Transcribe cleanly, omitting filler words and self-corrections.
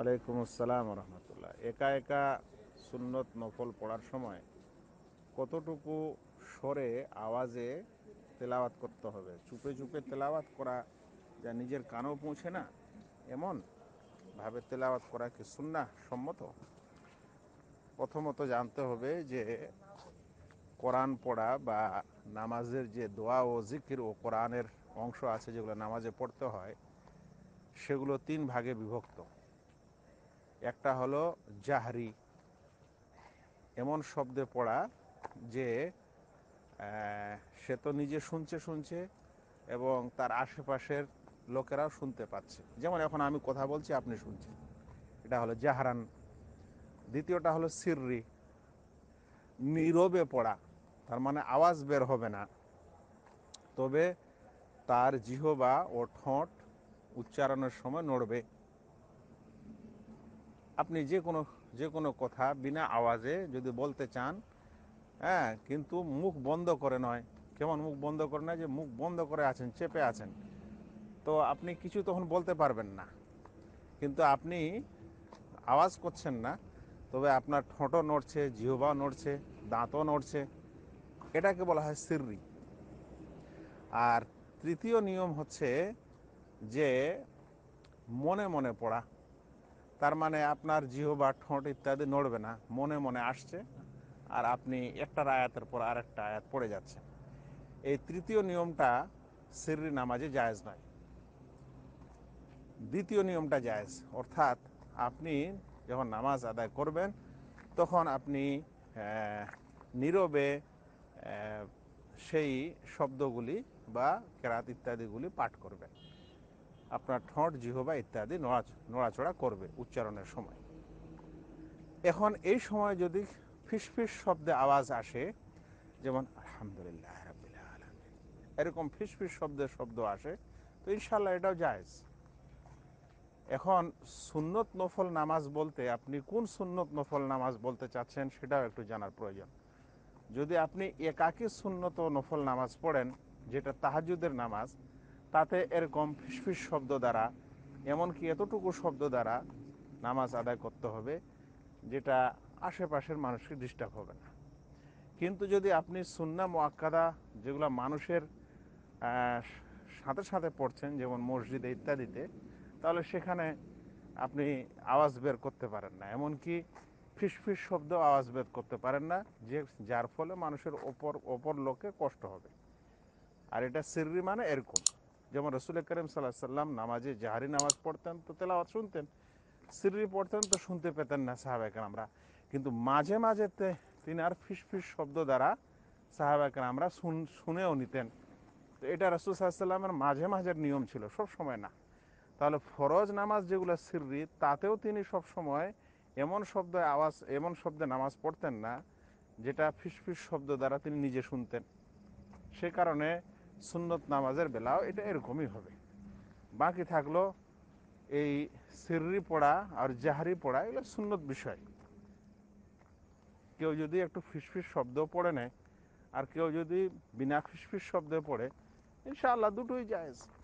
ওয়ালাইকুম আসসালাম রহমতুল্লাহ। একা একা সুন্নত নফল পড়ার সময় কতটুকু স্বরে আওয়াজে তেলাওয়াত করতে হবে? চুপে চুপে তেলাওয়াত করা যা নিজের কানেও পৌঁছে না, এমন ভাবে তেলাওয়াত করা কি সুন্নাহ সম্মত? প্রথমত জানতে হবে যে কোরআন পড়া বা নামাজের যে দোয়া ও জিকির ও কোরআনের অংশ আছে যেগুলো নামাজে পড়তে হয়, সেগুলো তিন ভাগে বিভক্ত। একটা হলো জাহরি, এমন শব্দে পড়া যে সে তো নিজে শুনছে শুনছে এবং তার আশেপাশের লোকেরাও শুনতে পাচ্ছে, যেমন এখন আমি কথা বলছি আপনি শুনছেন, এটা হলো জাহারান। দ্বিতীয়টা হলো সিররি, নীরবে পড়া, তার মানে আওয়াজ বের হবে না, তবে তার জিহবা ও ঠোঁট উচ্চারণের সময় নড়বে। আপনি যে কোনো কথা বিনা আওয়াজে যদি বলতে চান, হ্যাঁ, কিন্তু মুখ বন্ধ করে নয়। কেমন মুখ বন্ধ করে নয়? যে মুখ বন্ধ করে আছেন, চেপে আছেন, তো আপনি কিছু তখন বলতে পারবেন না, কিন্তু আপনি আওয়াজ করছেন না, তবে আপনার ঠোঁটও নড়ছে, জিহ্বাও নড়ছে, দাঁতও নড়ছে, এটাকে বলা হয় সিররি। আর তৃতীয় নিয়ম হচ্ছে যে মনে মনে পড়া, তার মানে আপনার জিহ্বা, ঠোঁট ইত্যাদি নড়বে না, মনে মনে আসছে আর আপনি একটার আয়াতের পর আরেকটা আয়াত পড়ে যাচ্ছেন। এই তৃতীয় নিয়মটা সিররি নামাজে জায়েজ নয়। দ্বিতীয় নিয়মটা জায়েজ, অর্থাৎ আপনি যখন নামাজ আদায় করবেন তখন আপনি নীরবে সেই শব্দগুলি বা কেরাত ইত্যাদিগুলি পাঠ করবেন। আপনার ঠোঁট, জিহ্বা ইত্যাদি নড়াচড়া করবে উচ্চারণের সময়। এখন এই সময় যদি ফিসফিস শব্দে আওয়াজ আসে, যেমন আলহামদুলিল্লাহ রাব্বিল আলামিন, এরকম ফিসফিস শব্দ আসে, তো ইনশাল্লাহ এটাও জায়েজ। এখন সুন্নত নফল নামাজ বলতে আপনি কোন সুন্নত নফল নামাজ বলতে চাচ্ছেন সেটাও একটু জানার প্রয়োজন। যদি আপনি একাকী সুন্নত নফল নামাজ পড়েন, যেটা তাহাজ্জুদের নামাজ, তাতে এরকম ফিসফিস শব্দ দ্বারা, এমনকি এতটুকু শব্দ দ্বারা নামাজ আদায় করতে হবে যেটা আশেপাশের মানুষকে ডিস্টার্ব হবে না। কিন্তু যদি আপনি সুন্নাহ মুআক্কাদা, যেগুলো মানুষের সাথে সাথে পড়ছেন, যেমন মসজিদে ইত্যাদিতে, তাহলে সেখানে আপনি আওয়াজ বের করতে পারেন না, এমনকি ফিসফিস শব্দ আওয়াজ বের করতে পারেন না, যার ফলে মানুষের ওপর লোকে কষ্ট হবে। আর এটা সিররি মানে এরকম, যেমন রসুল করিম সাল্লাল্লাহু আলাইহি সাল্লাম নামাজে জাহারি নামাজ পড়তেন তো তেলাওয়াত শুনতেন, সিররি পড়তেন তো শুনতে পেতেন না সাহাবায়ে কেরামরা, কিন্তু মাঝে মাঝে তিনি আর ফিসফিস শব্দ দ্বারা সাহাবায়ে কেরামরা শুনেও নিতেন। তো এটা রাসূল সাল্লাল্লাহু আলাইহি সাল্লামের মাঝে মাঝের নিয়ম ছিল, সব সময় না। তাহলে ফরজ নামাজ যেগুলো সিররি, তাতেও তিনি সব সময় এমন শব্দে নামাজ পড়তেন না যেটা ফিসফিস শব্দ দ্বারা তিনি নিজে শুনতেন। সে কারণে সুন্নত নামাজের বেলাও এটা এরকমই হবে। বাকি থাকলো এই সিররি পড়া আর জাহারি পড়া, এগুলো সুন্নত বিষয়। কেউ যদি একটু ফিসফিস শব্দ পড়ে নেয় আর কেউ যদি বিনা ফিসফিস শব্দে পড়ে, ইনশাআল্লাহ দুটোই জায়েজ।